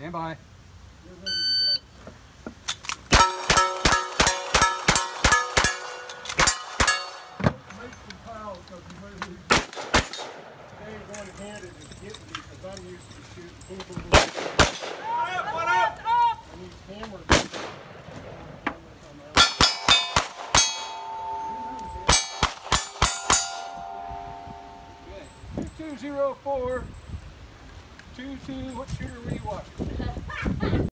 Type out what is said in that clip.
Stand by. You're ready to go. Make some piles because you may lose. They ain't one-handed is getting me because I'm used to shooting boom, boom, boom. What up? And these hammers. Okay. 2204. 22. What shooter were you watching?